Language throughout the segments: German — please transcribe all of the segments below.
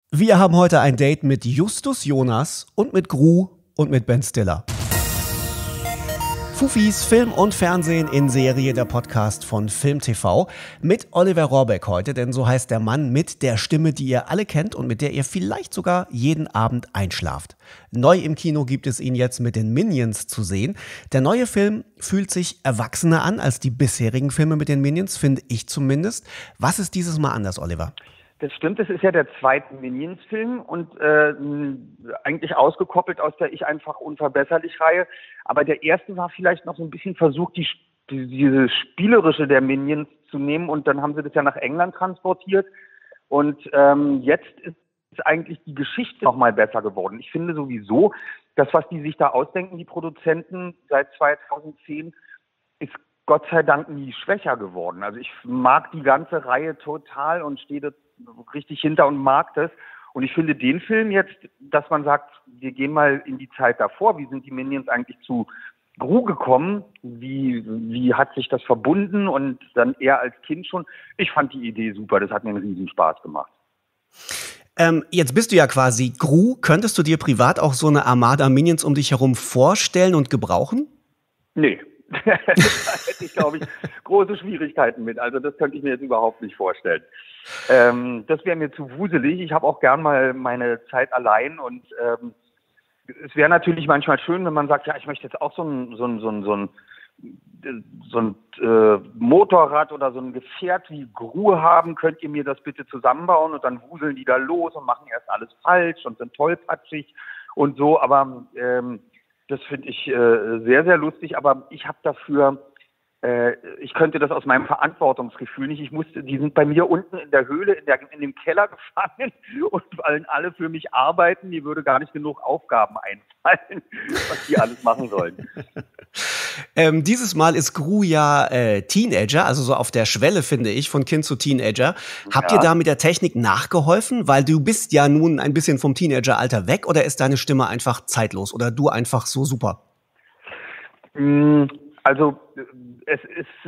Wir haben heute ein Date mit Justus Jonas und mit Gru und mit Ben Stiller. Fufis Film und Fernsehen in Serie, der Podcast von Film TV mit Oliver Rohrbeck heute, denn so heißt der Mann mit der Stimme, die ihr alle kennt und mit der ihr vielleicht sogar jeden Abend einschlaft. Neu im Kino gibt es ihn jetzt mit den Minions zu sehen. Der neue Film fühlt sich erwachsener an als die bisherigen Filme mit den Minions, finde ich zumindest. Was ist dieses Mal anders, Oliver? Das stimmt, das ist ja der zweite Minions-Film und eigentlich ausgekoppelt aus der Ich einfach unverbesserlich-Reihe. Aber der erste war vielleicht noch so ein bisschen versucht, diese Spielerische der Minions zu nehmen, und dann haben sie das ja nach England transportiert. Und jetzt ist eigentlich die Geschichte noch mal besser geworden. Ich finde sowieso, das, was die sich da ausdenken, die Produzenten seit 2010, ist Gott sei Dank nie schwächer geworden. Also ich mag die ganze Reihe total und stehe da richtig hinter und mag das. Und ich finde den Film jetzt, dass man sagt, wir gehen mal in die Zeit davor. Wie sind die Minions eigentlich zu Gru gekommen? Wie hat sich das verbunden? Und dann er als Kind schon. Ich fand die Idee super. Das hat mir einen riesen Spaß gemacht. Jetzt bist du ja quasi Gru. Könntest du dir privat auch so eine Armada Minions um dich herum vorstellen und gebrauchen? Nee. Da hätte ich, glaube ich, große Schwierigkeiten mit. Also das könnte ich mir jetzt überhaupt nicht vorstellen. Das wäre mir zu wuselig. Ich habe auch gern mal meine Zeit allein, und es wäre natürlich manchmal schön, wenn man sagt, ja, ich möchte jetzt auch so ein Motorrad oder so ein Gefährt wie Gru haben. Könnt ihr mir das bitte zusammenbauen? Und dann wuseln die da los und machen erst alles falsch und sind tollpatschig und so. Aber das finde ich sehr, sehr lustig, aber ich habe dafür, ich könnte das aus meinem Verantwortungsgefühl nicht. Die sind bei mir unten in der Höhle, in dem Keller gefangen und wollen alle für mich arbeiten. Mir würde gar nicht genug Aufgaben einfallen, was die alles machen sollen. Dieses Mal ist Gru ja Teenager, also so auf der Schwelle, finde ich, von Kind zu Teenager. Habt ihr da mit der Technik nachgeholfen? Weil du bist ja nun ein bisschen vom Teenageralter weg, oder ist deine Stimme einfach zeitlos oder du einfach so super? Also es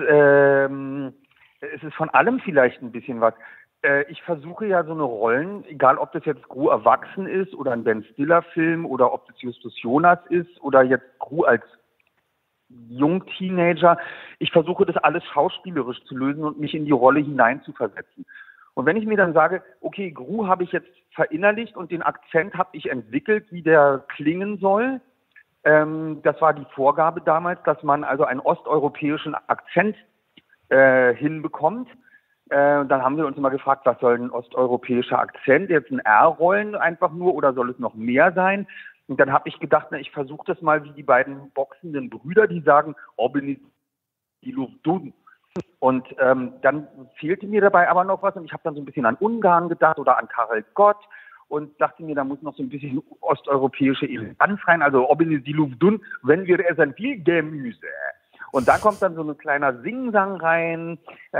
ist von allem vielleicht ein bisschen was. Ich versuche ja so eine Rollen, egal ob das jetzt Gru erwachsen ist oder ein Ben Stiller-Film oder ob das Justus Jonas ist oder jetzt Gru als Jungteenager. Ich versuche das alles schauspielerisch zu lösen und mich in die Rolle hineinzuversetzen. Und wenn ich mir dann sage, okay, Gru habe ich jetzt verinnerlicht und den Akzent habe ich entwickelt, wie der klingen soll, das war die Vorgabe damals, dass man also einen osteuropäischen Akzent hinbekommt. Dann haben wir uns immer gefragt, was soll ein osteuropäischer Akzent? Jetzt ein R-Rollen einfach nur, oder soll es noch mehr sein? Und dann habe ich gedacht, na, ich versuche das mal wie die beiden boxenden Brüder, die sagen, Obini die Luftdun. Und dann fehlte mir dabei aber noch was, und ich habe dann so ein bisschen an Ungarn gedacht oder an Karel Gott und dachte mir, da muss noch so ein bisschen osteuropäische Eleganz rein, also Obini die Luftdun, wenn wir essen viel Gemüse. Und da kommt dann so ein kleiner Singsang rein,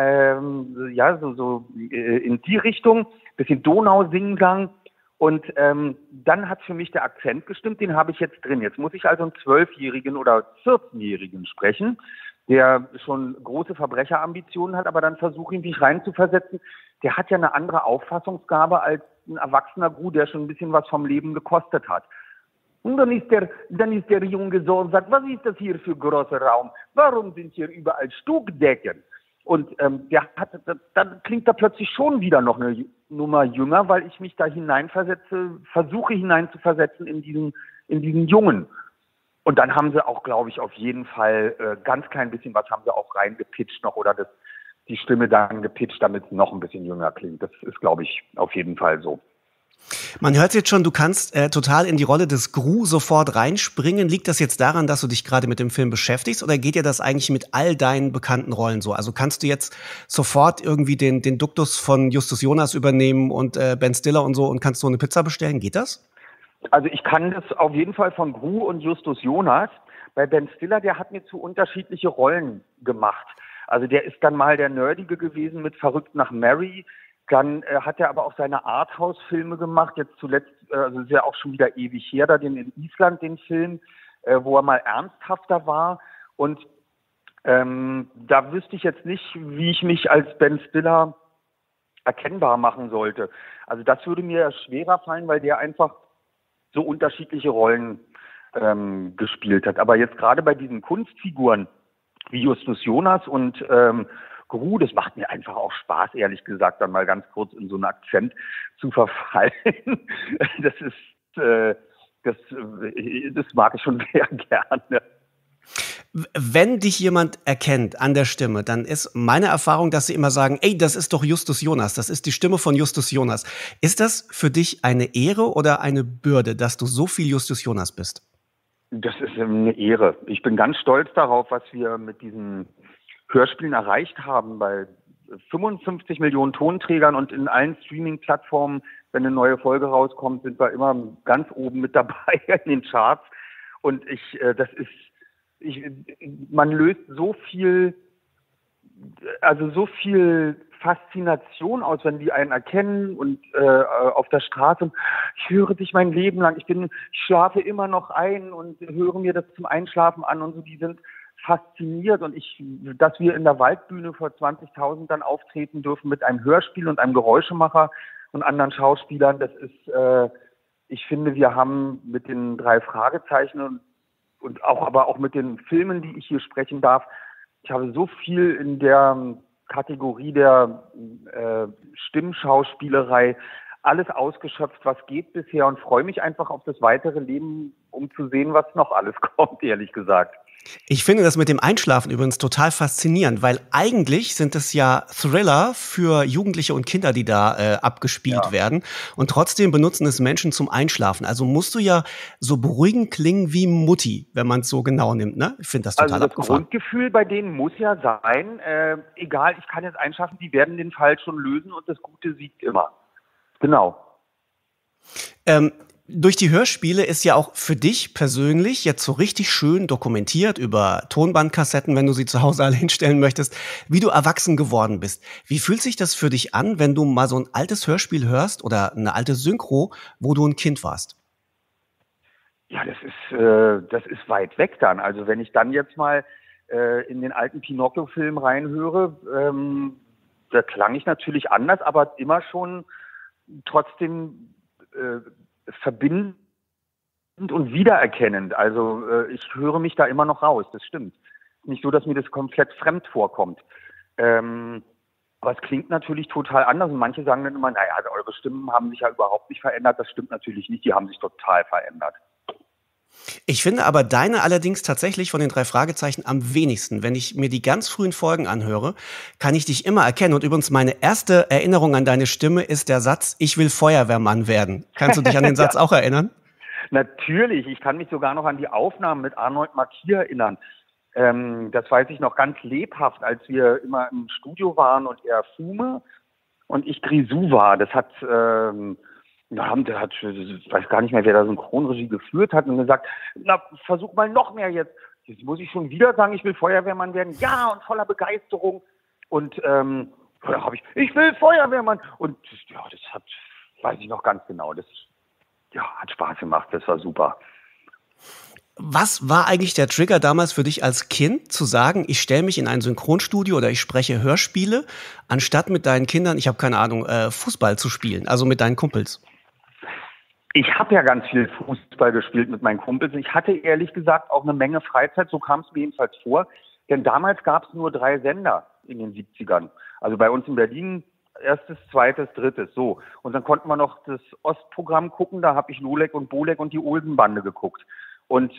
so in die Richtung, bisschen Donau-Singsang. Und dann hat für mich der Akzent gestimmt, den habe ich jetzt drin. Jetzt muss ich also einen 12-Jährigen oder 14-Jährigen sprechen, der schon große Verbrecherambitionen hat, aber dann versuche ich mich reinzuversetzen. Der hat ja eine andere Auffassungsgabe als ein erwachsener Gru, der schon ein bisschen was vom Leben gekostet hat. Und dann ist der Junge so und sagt, was ist das hier für großer Raum? Warum sind hier überall Stuckdecken? Und dann klingt er plötzlich schon wieder noch eine Nummer jünger, weil ich mich da versuche hineinzuversetzen in diesen Jungen. Und dann haben sie auch, glaube ich, auf jeden Fall ganz klein bisschen was haben sie auch reingepitcht noch, oder die Stimme dann gepitcht, damit es noch ein bisschen jünger klingt. Das ist, glaube ich, auf jeden Fall so. Man hört jetzt schon, du kannst total in die Rolle des Gru sofort reinspringen. Liegt das jetzt daran, dass du dich gerade mit dem Film beschäftigst, oder geht dir das eigentlich mit all deinen bekannten Rollen so? Also kannst du jetzt sofort irgendwie den Duktus von Justus Jonas übernehmen und Ben Stiller und so und kannst so eine Pizza bestellen? Geht das? Also ich kann das auf jeden Fall von Gru und Justus Jonas. Bei Ben Stiller, der hat mir zu unterschiedliche Rollen gemacht. Also der ist dann mal der Nerdige gewesen mit Verrückt nach Mary. Dann hat er aber auch seine Arthouse-Filme gemacht. Jetzt zuletzt, also ist ja auch schon wieder ewig her, da in Island den Film, wo er mal ernsthafter war. Und da wüsste ich jetzt nicht, wie ich mich als Ben Stiller erkennbar machen sollte. Also das würde mir schwerer fallen, weil der einfach so unterschiedliche Rollen gespielt hat. Aber jetzt gerade bei diesen Kunstfiguren wie Justus Jonas und Gru, das macht mir einfach auch Spaß, ehrlich gesagt, dann mal ganz kurz in so einen Akzent zu verfallen. Das ist, das mag ich schon sehr gerne. Wenn dich jemand erkennt an der Stimme, dann ist meine Erfahrung, dass sie immer sagen, ey, das ist doch Justus Jonas, das ist die Stimme von Justus Jonas. Ist das für dich eine Ehre oder eine Bürde, dass du so viel Justus Jonas bist? Das ist eine Ehre. Ich bin ganz stolz darauf, was wir mit diesen Hörspielen erreicht haben bei 55 Millionen Tonträgern und in allen Streaming-Plattformen. Wenn eine neue Folge rauskommt, sind wir immer ganz oben mit dabei in den Charts. Und man löst so viel Faszination aus, wenn die einen erkennen und auf der Straße. Ich höre dich mein Leben lang. Ich schlafe immer noch ein und höre mir das zum Einschlafen an und so. Die sind fasziniert und dass wir in der Waldbühne vor 20.000 dann auftreten dürfen mit einem Hörspiel und einem Geräuschemacher und anderen Schauspielern, das ist, ich finde, wir haben mit den 3 Fragezeichen und aber auch mit den Filmen, die ich hier sprechen darf, ich habe so viel in der Kategorie der Stimmschauspielerei alles ausgeschöpft, was geht bisher und freue mich einfach auf das weitere Leben, um zu sehen, was noch alles kommt, ehrlich gesagt. Ich finde das mit dem Einschlafen übrigens total faszinierend, weil eigentlich sind es ja Thriller für Jugendliche und Kinder, die da abgespielt werden. Und trotzdem benutzen es Menschen zum Einschlafen. Also musst du ja so beruhigend klingen wie Mutti, wenn man es so genau nimmt. Ne? Ich finde das total abgefahren. Also das Grundgefühl bei denen muss ja sein, egal, ich kann jetzt einschlafen, die werden den Fall schon lösen und das Gute siegt immer. Genau. Durch die Hörspiele ist ja auch für dich persönlich jetzt so richtig schön dokumentiert über Tonbandkassetten, wenn du sie zu Hause alle hinstellen möchtest, wie du erwachsen geworden bist. Wie fühlt sich das für dich an, wenn du mal so ein altes Hörspiel hörst oder eine alte Synchro, wo du ein Kind warst? Ja, das ist weit weg dann. Also wenn ich dann jetzt mal in den alten Pinocchio-Film reinhöre, da klang ich natürlich anders, aber immer schon trotzdem verbindend und wiedererkennend. Also ich höre mich da immer noch raus, das stimmt. Nicht so, dass mir das komplett fremd vorkommt. Aber es klingt natürlich total anders und manche sagen dann immer, naja, also eure Stimmen haben sich ja überhaupt nicht verändert. Das stimmt natürlich nicht, die haben sich total verändert. Ich finde aber deine allerdings tatsächlich von den 3 Fragezeichen am wenigsten. Wenn ich mir die ganz frühen Folgen anhöre, kann ich dich immer erkennen. Und übrigens, meine erste Erinnerung an deine Stimme ist der Satz, ich will Feuerwehrmann werden. Kannst du dich an den Satz auch erinnern? Natürlich, ich kann mich sogar noch an die Aufnahmen mit Arnold Marquis erinnern. Das weiß ich noch ganz lebhaft, als wir immer im Studio waren und er Fume und ich Grisou war. Das hat... ich weiß gar nicht mehr, wer da Synchronregie geführt hat und gesagt, na, versuch mal noch mehr jetzt. Jetzt muss ich schon wieder sagen, ich will Feuerwehrmann werden. Ja, und voller Begeisterung. Und da habe ich will Feuerwehrmann. Und ja, weiß ich noch ganz genau. Das hat Spaß gemacht, das war super. Was war eigentlich der Trigger damals für dich als Kind, zu sagen, ich stelle mich in ein Synchronstudio oder ich spreche Hörspiele, anstatt mit deinen Kindern, ich habe keine Ahnung, Fußball zu spielen, also mit deinen Kumpels? Ich habe ja ganz viel Fußball gespielt mit meinen Kumpels. Ich hatte ehrlich gesagt auch eine Menge Freizeit, so kam es mir jedenfalls vor. Denn damals gab es nur 3 Sender in den 70ern. Also bei uns in Berlin 1., 2., 3. so. Und dann konnten wir noch das Ostprogramm gucken, da habe ich Lolek und Bolek und die Olsenbande geguckt. Und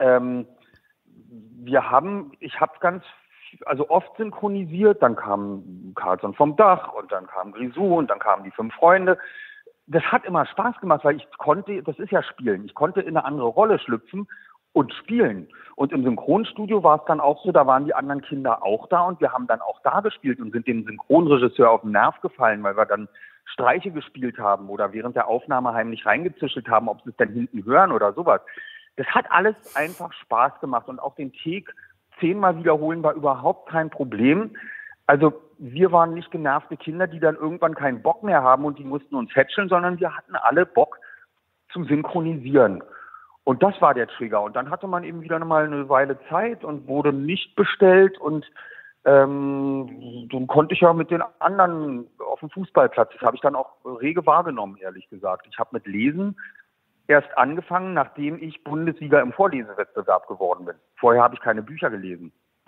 ich habe oft synchronisiert, dann kam Carlson vom Dach und dann kam Grisou und dann kamen die 5 Freunde. Das hat immer Spaß gemacht, weil das ist ja Spielen, ich konnte in eine andere Rolle schlüpfen und spielen. Und im Synchronstudio war es dann auch so, da waren die anderen Kinder auch da und wir haben dann auch da gespielt und sind dem Synchronregisseur auf den Nerv gefallen, weil wir dann Streiche gespielt haben oder während der Aufnahme heimlich reingezischelt haben, ob sie es dann hinten hören oder sowas. Das hat alles einfach Spaß gemacht und auch den Take 10-mal wiederholen war überhaupt kein Problem. Also wir waren nicht genervte Kinder, die dann irgendwann keinen Bock mehr haben und die mussten uns hätscheln, sondern wir hatten alle Bock zum Synchronisieren. Und das war der Trigger. Und dann hatte man eben wieder mal eine Weile Zeit und wurde nicht bestellt und Dann konnte ich ja mit den anderen auf dem Fußballplatz, das habe ich dann auch rege wahrgenommen, ehrlich gesagt. Ich habe mit Lesen erst angefangen, nachdem ich Bundesliga im Vorlesewettbewerb geworden bin. Vorher habe ich keine Bücher gelesen.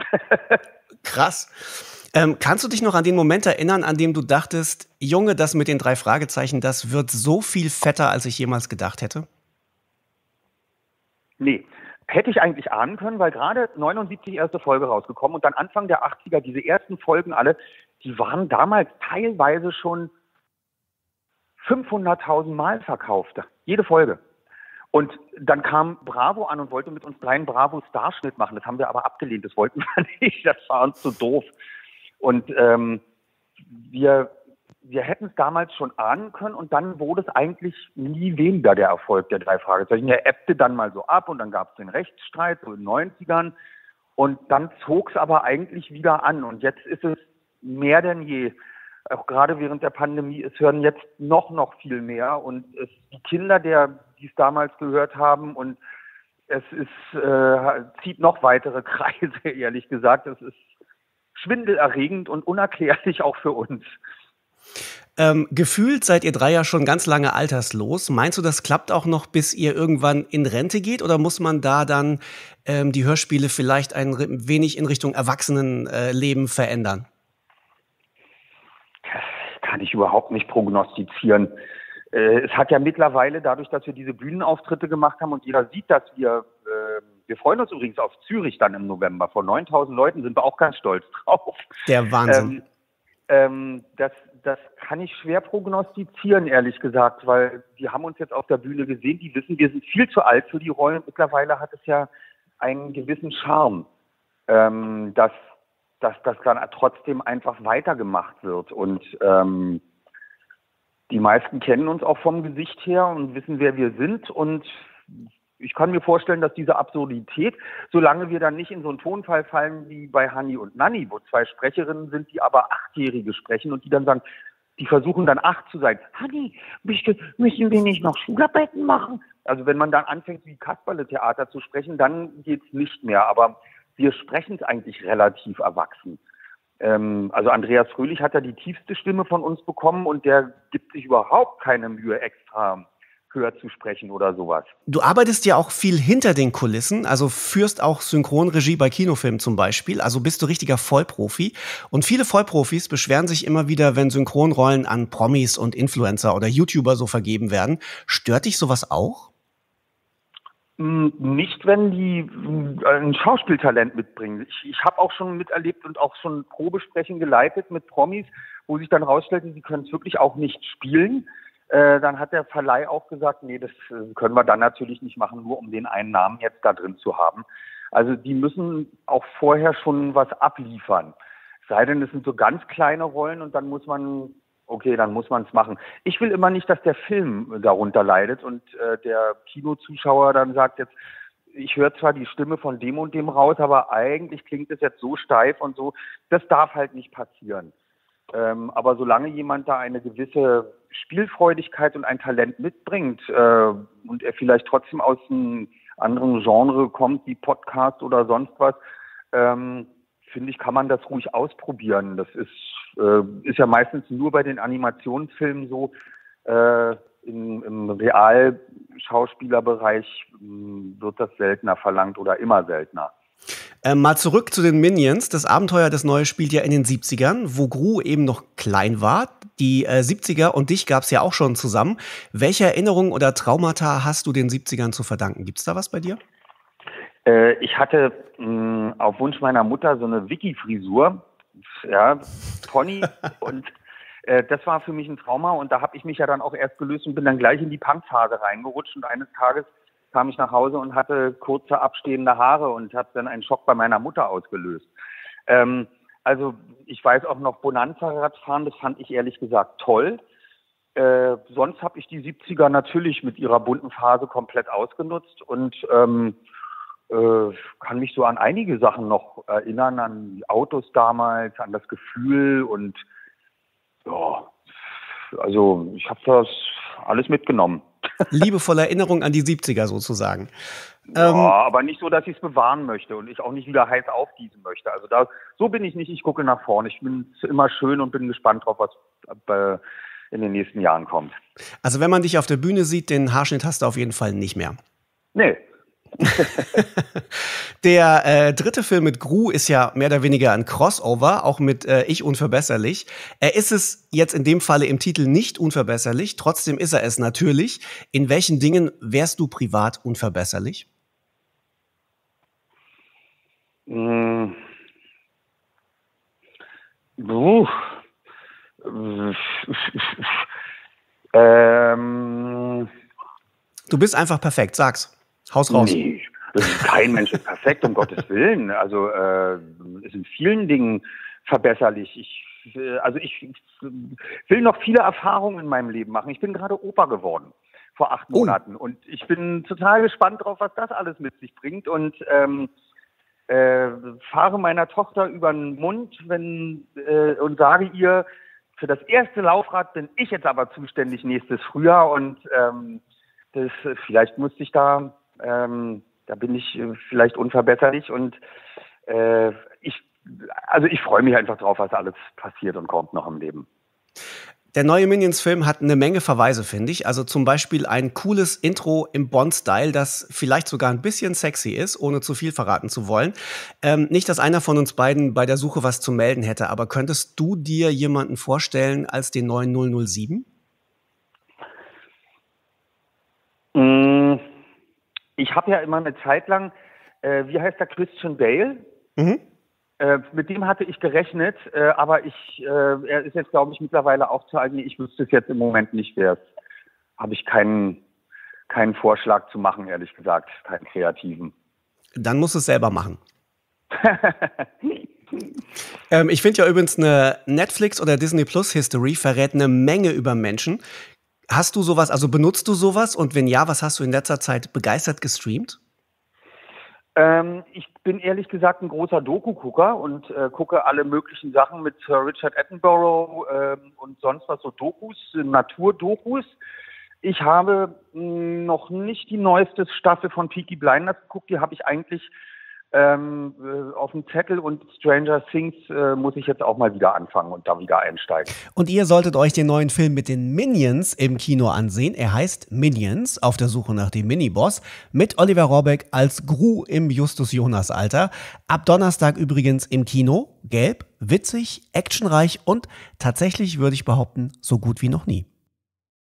Krass. Kannst du dich noch an den Moment erinnern, an dem du dachtest, Junge, das mit den 3 Fragezeichen, das wird so viel fetter, als ich jemals gedacht hätte? Nee, hätte ich eigentlich ahnen können, weil gerade 79 erste Folge rausgekommen und dann Anfang der 80er, diese ersten Folgen alle, die waren damals teilweise schon 500.000 Mal verkauft. Jede Folge. Und dann kam Bravo an und wollte mit uns 3 einen Bravo-Starschnitt machen. Das haben wir aber abgelehnt. Das wollten wir nicht. Das war uns zu doof. Und wir hätten es damals schon ahnen können und dann wurde es eigentlich nie weniger der Erfolg der 3 Fragezeichen. Er ebbte dann mal so ab und dann gab es den Rechtsstreit, so in den 90ern. Und dann zog es aber eigentlich wieder an. Und jetzt ist es mehr denn je. Auch gerade während der Pandemie, es hören jetzt noch viel mehr. Und die Kinder, die es damals gehört haben, und es zieht noch weitere Kreise, ehrlich gesagt. Es ist schwindelerregend und unerklärlich auch für uns. Gefühlt seid ihr 3 ja schon ganz lange alterslos. Meinst du, das klappt auch noch, bis ihr irgendwann in Rente geht? Oder muss man da dann die Hörspiele vielleicht ein wenig in Richtung Erwachsenenleben verändern? Kann ich überhaupt nicht prognostizieren. Es hat ja mittlerweile, dadurch, dass wir diese Bühnenauftritte gemacht haben und jeder sieht, dass wir freuen uns übrigens auf Zürich dann im November. Vor 9.000 Leuten sind wir auch ganz stolz drauf. Der Wahnsinn. Das kann ich schwer prognostizieren, ehrlich gesagt, weil die haben uns jetzt auf der Bühne gesehen, die wissen, wir sind viel zu alt für die Rollen. Mittlerweile hat es ja einen gewissen Charme, dass das dann trotzdem einfach weitergemacht wird. Und die meisten kennen uns auch vom Gesicht her und wissen, wer wir sind. Und ich kann mir vorstellen, dass diese Absurdität, solange wir dann nicht in so einen Tonfall fallen wie bei Hanni und Nanni, wo 2 Sprecherinnen sind, die aber 8-Jährige sprechen und die dann sagen, die versuchen dann 8 zu sein. Hanni, müssen wir nicht noch Schularbeiten machen? Also wenn man dann anfängt, wie Kasperle-Theater zu sprechen, dann geht's nicht mehr. Aber wir sprechen es eigentlich relativ erwachsen. Also Andreas Fröhlich hat ja die tiefste Stimme von uns bekommen und der gibt sich überhaupt keine Mühe, extra höher zu sprechen oder sowas. Du arbeitest ja auch viel hinter den Kulissen, also führst auch Synchronregie bei Kinofilmen zum Beispiel, also bist du richtiger Vollprofi. Und viele Vollprofis beschweren sich immer wieder, wenn Synchronrollen an Promis und Influencer oder YouTuber so vergeben werden. Stört dich sowas auch? Nicht, wenn die ein Schauspieltalent mitbringen. Ich habe auch schon miterlebt und auch schon Probesprechen geleitet mit Promis, wo sich dann rausstellte, sie können es wirklich auch nicht spielen. Dann hat der Verleih auch gesagt, nee, das können wir dann natürlich nicht machen, nur um den einen Namen jetzt da drin zu haben. Also die müssen auch vorher schon was abliefern. Sei denn, es sind so ganz kleine Rollen und dann muss man es machen. Ich will immer nicht, dass der Film darunter leidet und der Kinozuschauer dann sagt jetzt, ich höre zwar die Stimme von dem und dem raus, aber eigentlich klingt es jetzt so steif und so. Das darf halt nicht passieren. Aber solange jemand da eine gewisse Spielfreudigkeit und ein Talent mitbringt und er vielleicht trotzdem aus einem anderen Genre kommt, wie Podcast oder sonst was, finde ich, kann man das ruhig ausprobieren. Das ist ja meistens nur bei den Animationsfilmen so. Im Realschauspielerbereich wird das seltener verlangt oder immer seltener. Mal zurück zu den Minions. Das Abenteuer des Neue spielt ja in den 70ern, wo Gru eben noch klein war. Die 70er und dich gab es ja auch schon zusammen. Welche Erinnerungen oder Traumata hast du den 70ern zu verdanken? Gibt es da was bei dir? Ich hatte auf Wunsch meiner Mutter so eine Wiki-Frisur, ja, Pony und das war für mich ein Trauma und da habe ich mich ja dann auch erst gelöst und bin dann gleich in die Punkphase reingerutscht und eines Tages kam ich nach Hause und hatte kurze abstehende Haare und habe dann einen Schock bei meiner Mutter ausgelöst. Also ich weiß auch noch Bonanza-Radfahren, das fand ich ehrlich gesagt toll. Sonst habe ich die 70er natürlich mit ihrer bunten Phase komplett ausgenutzt und kann mich so an einige Sachen noch erinnern, an die Autos damals, an das Gefühl und ja, also ich habe das alles mitgenommen. Liebevolle Erinnerung an die 70er sozusagen. Ja, aber nicht so, dass ich es bewahren möchte und ich auch nicht wieder heiß aufgießen möchte. Also so bin ich nicht. Ich gucke nach vorne. Ich bin immer schön und bin gespannt drauf, was in den nächsten Jahren kommt. Also wenn man dich auf der Bühne sieht, den Haarschnitt hast du auf jeden Fall nicht mehr. Nee. Der dritte Film mit Gru ist ja mehr oder weniger ein Crossover, auch mit Ich unverbesserlich. Er ist es jetzt in dem Falle im Titel nicht unverbesserlich, trotzdem ist er es natürlich. In welchen Dingen wärst du privat unverbesserlich? Du bist einfach perfekt, sag's. Haus raus. Nee, kein Mensch ist perfekt, um Gottes Willen. Also ist in vielen Dingen verbesserlich. Ich will noch viele Erfahrungen in meinem Leben machen. Ich bin gerade Opa geworden vor 8 Monaten und ich bin total gespannt drauf, was das alles mit sich bringt und fahre meiner Tochter über den Mund und sage ihr, für das erste Laufrad bin ich jetzt aber zuständig nächstes Frühjahr und vielleicht musste ich da bin ich vielleicht unverbesserlich und ich freue mich einfach drauf, was alles passiert und kommt noch im Leben. Der neue Minions-Film hat eine Menge Verweise, finde ich. Also zum Beispiel ein cooles Intro im Bond-Style, das vielleicht sogar ein bisschen sexy ist, ohne zu viel verraten zu wollen. Nicht, dass einer von uns beiden bei der Suche was zu melden hätte, aber könntest du dir jemanden vorstellen als den neuen 007? Ich habe ja immer eine Zeit lang, wie heißt der, Christian Bale? Mhm. Mit dem hatte ich gerechnet, aber er ist jetzt, glaube ich, mittlerweile auch zu alt. Ich wüsste es jetzt im Moment nicht, wer es. Habe ich keinen Vorschlag zu machen, ehrlich gesagt, keinen kreativen. Dann musst du es selber machen. Ich finde ja übrigens, eine Netflix- oder Disney Plus History verrät eine Menge über Menschen. Hast du sowas, also benutzt du sowas? Und wenn ja, was hast du in letzter Zeit begeistert gestreamt? Ich bin ehrlich gesagt ein großer Doku-Gucker und gucke alle möglichen Sachen mit Sir Richard Attenborough und sonst was, so Dokus, Naturdokus. Ich habe noch nicht die neueste Staffel von Peaky Blinders geguckt, die habe ich eigentlich auf dem Zettel und Stranger Things muss ich jetzt auch mal wieder anfangen und da wieder einsteigen. Und ihr solltet euch den neuen Film mit den Minions im Kino ansehen. Er heißt Minions, auf der Suche nach dem Miniboss, mit Oliver Rohrbeck als Gru im Justus-Jonas-Alter. Ab Donnerstag übrigens im Kino. Gelb, witzig, actionreich und tatsächlich, würde ich behaupten, so gut wie noch nie.